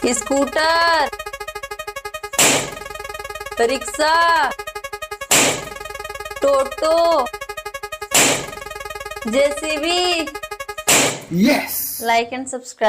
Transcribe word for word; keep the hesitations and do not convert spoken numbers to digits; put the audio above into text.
Scooter, rickshaw, toto, JCB. Yes. Like and subscribe.